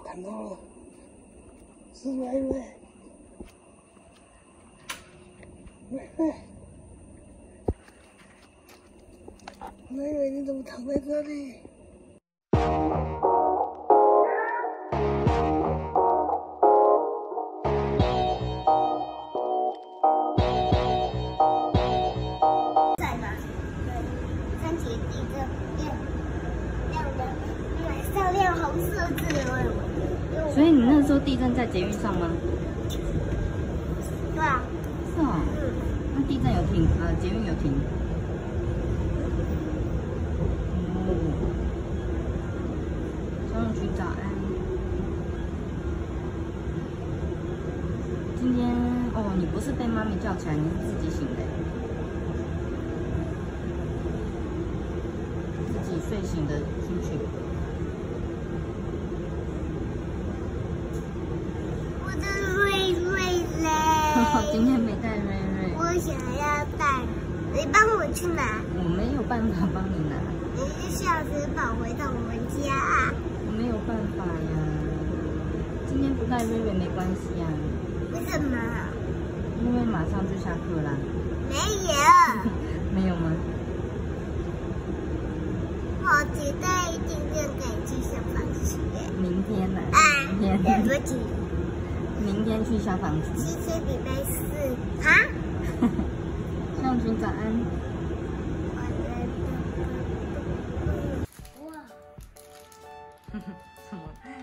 看到了，是瑞瑞。瑞瑞，瑞瑞，你怎么躺在这里？ 在吗？对，番茄地这亮的，晚上亮红色字了。 所以你那时候地震在捷运上吗？ 对啊。 是哦。那地震有停，捷运有停。消防局早安。今天哦，你不是被妈咪叫起来，你是自己醒的。自己睡醒的出去。 我的瑞瑞嘞。 今天没带瑞瑞。 我想要带，你帮我去拿。 我没有办法帮你拿。 你1小时跑回到我们家啊。 我没有办法呀。今天不带瑞瑞没关系呀。 为什么？ 因为马上就下课啦。 没有。 没有吗？ 好期待今天可以去消防局。 明天呢？ 明天。对不起。 明天去消防局。 今天礼拜4啊。 消防局早安。 哇。 什么？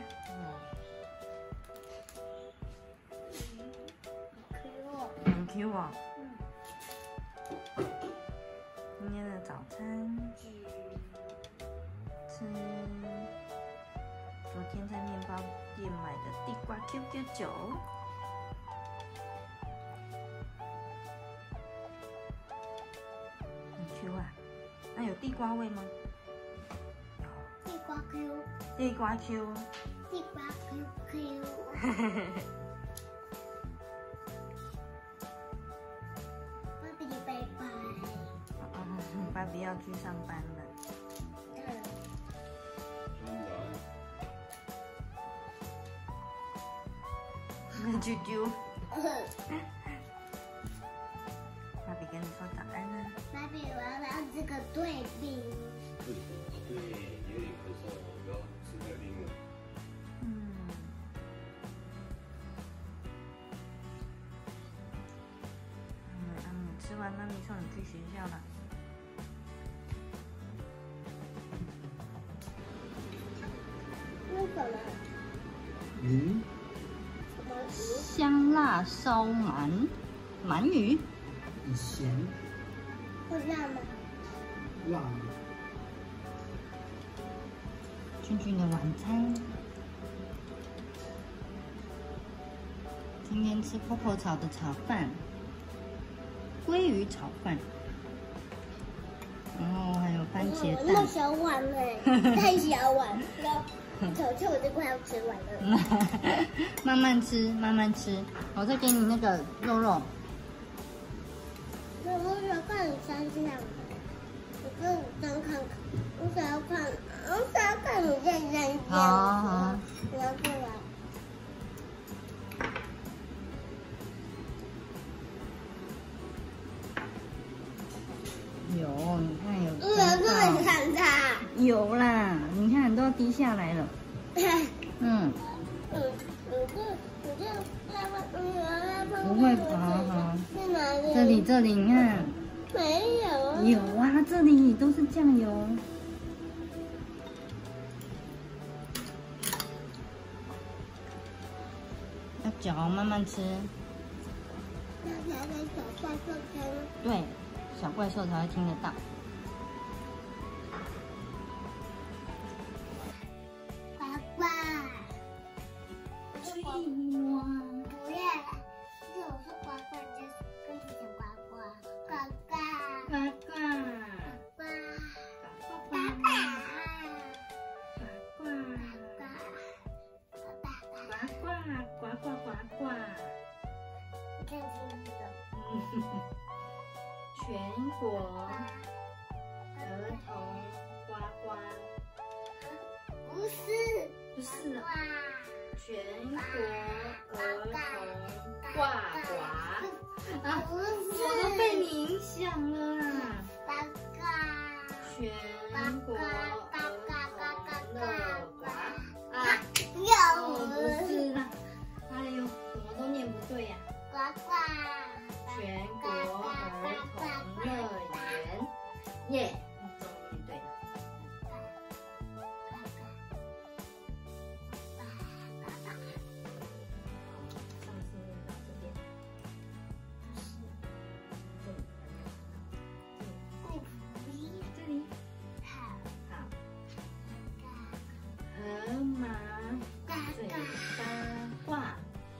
很 Q 哦。今天的早餐吃昨天在面包店买的地瓜 QQ 酒。很 Q 啊。那有地瓜味吗？ 地瓜 Q。 地瓜 Q。 地瓜 QQ。芭比拜拜。 芭比要去上班了。啾啾。芭比跟你说早安啊。 芭比，我要让这个对比。 对，有点咳嗽，我要吃点冰了。 吃完妈咪送你去学校了。 那什么？什么鱼？ 香辣烧鳗鱼。 咸。 会辣吗？ 辣。 君君的晚餐。今天吃婆婆炒的炒饭。鲑鱼炒饭，然后还有番茄蛋。 那小碗嘞，太小碗了，球球我就快要吃完了。 慢慢吃，慢慢吃。我再给你那个肉肉。 我想看你山上，我跟你上看看，我想要看你在山上。 好。 你要过来。 有，你看有。 你看它。 有啦，你看都要滴下来了。不会，好。这里，你看。 没有。 有啊，这里都是酱油。要嚼，慢慢吃。对，小怪兽才会听得到。 呱呱。不要，这我是呱呱，就是跟你讲呱呱，呱呱， 呱呱， 呱呱，呱呱。你看听不懂。 全国儿童呱呱。 不是。 不是啊。 全国儿童挂呱啊！我都被你影响了啦！全国儿童乐呱啊！不是啦，哎呦，怎么都念不对呀！全国儿童乐园，耶！终于念对了。上次念到这边，这里，好，河马嘴巴挂，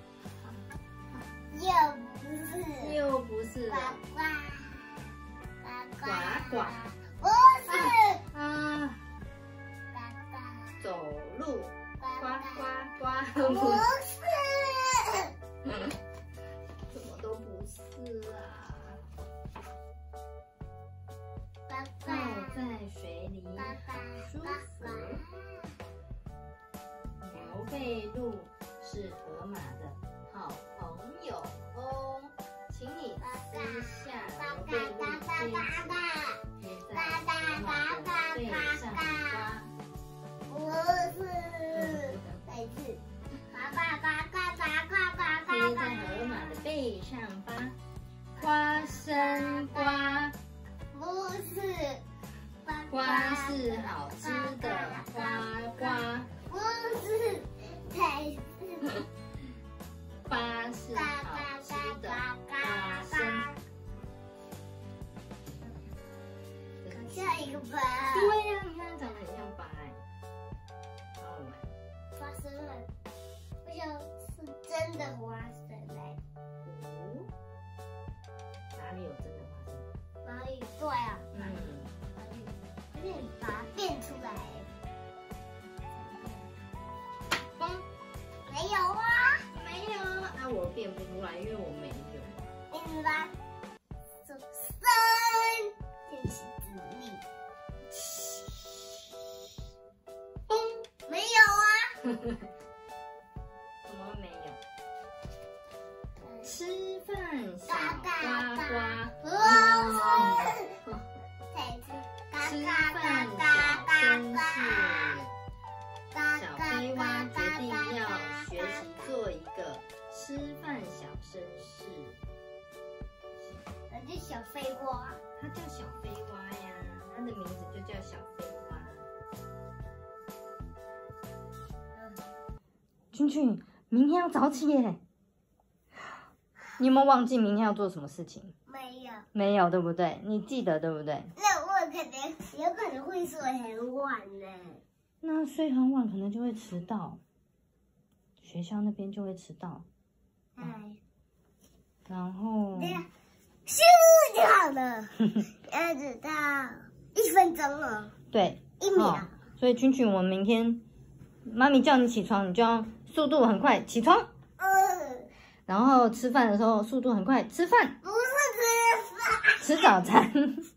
又不是了，呱呱啊，走路呱呱呱，不是，怎么都不是啊？泡在水里好舒服。刘备鹿是河马的好朋友哦，请你撕下刘备鹿贴纸，贴在河马的背上吧。 不是，再一次， 贴在河马的背上吧。花生瓜， 不是， 瓜是好吃的瓜瓜， 不是，再一次， 八是好吃的花生。 下一个吧。 对呀，你看它长得很像八哎，好好玩。 花生粉，我想是真的花生嘞。 哦，哪里有真的花生？ 哪里？对啊， 嗯， 哪里？有点把它变出来。 风没有啊， 没有啊，我变不出来，因为我没有。 你把手伸进去指力。 风没有啊。 怎么没有？吃饭小呱呱， 再一次， 吃饭小绅士。小飞蛙决定要学习做一个吃饭小绅士。 我是小飞蛙。 它叫小飞蛙呀，它的名字就叫小飞蛙。君君，明天要早起耶！你有没有忘记明天要做什么事情？ 没有。 没有，对不对？你记得对不对？ 那我有可能会睡很晚呢。 那睡很晚可能就会迟到，学校那边就会迟到。 哎， 然后， 咻就好了，要直到1分钟了。 对 ，1秒。 所以君君，我们明天妈咪叫你起床，你就要速度很快起床。然后吃饭的时候速度很快，吃饭。 不是吃饭。 吃早餐。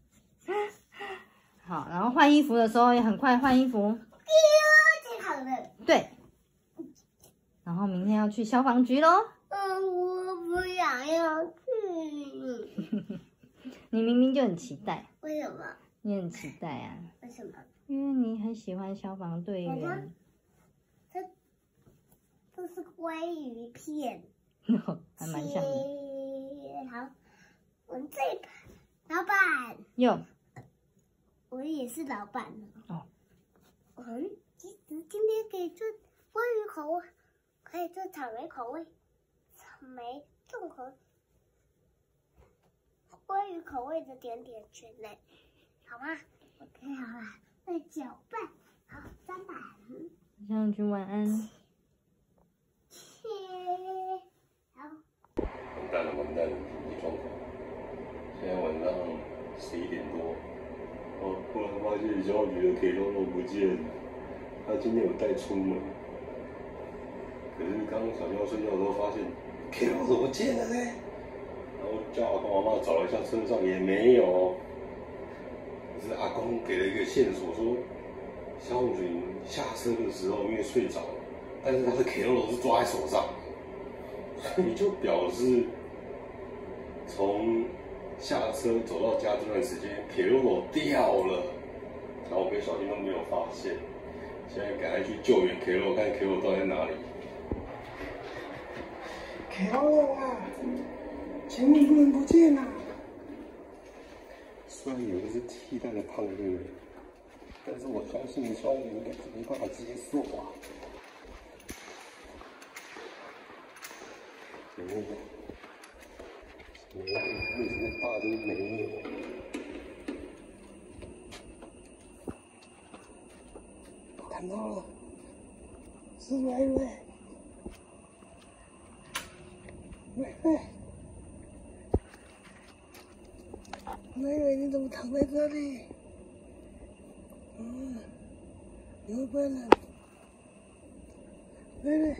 好，然后换衣服的时候也很快换衣服。 就好了。 对。然后明天要去消防局咯。 我不想要去。 你明明就很期待。 为什么？ 你很期待啊。 为什么？ 因为你很喜欢消防队员。 这是鲑鱼片。 还蛮像的。 好，我们这老板。 有。 我也是老板哦。 我们今天可以做鲑鱼口味，可以做草莓口味，草莓综合鲑鱼口味的甜甜圈类，好吗 ？OK， 好了，再搅拌，好，3板。 这样去晚安。 切，好。 完蛋了，完蛋了，没状况。现在晚上11点多。忽然发现消防局的铁笼不见了，他今天有带出门，可是刚小喵睡觉的时候发现铁笼怎么不见了呢？然后叫阿公阿嬤找了一下车上也没有，可是阿公给了一个线索说，消防局下车的时候因为睡着了， 但是他的 K 是抓在手上，所以就表示从下车走到家这段时间 K 掉了，然后我跟小新都没有发现，现在赶快去救援 K 看 K 到底在哪里。 K 啊，千万不能不见啊！ 虽然以为是替代的胖哥，但是我相信双鱼应该是没办法接受啊。没有，为什么大都没有？ 看到了，是瑞瑞，瑞瑞，瑞瑞，你怎么躺在这里？你会不会冷？瑞瑞，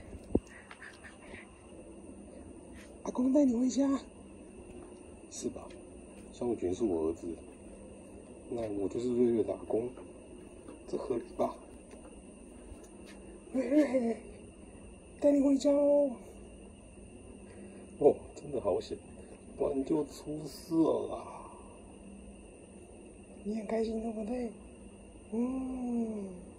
阿公带你回家， 是吧？张伟全是我儿子，那我就是瑞瑞的阿公，这合理吧？ 瑞瑞，带你回家哦。 哦，真的好险，不然就出事了啦。 你很开心对不对？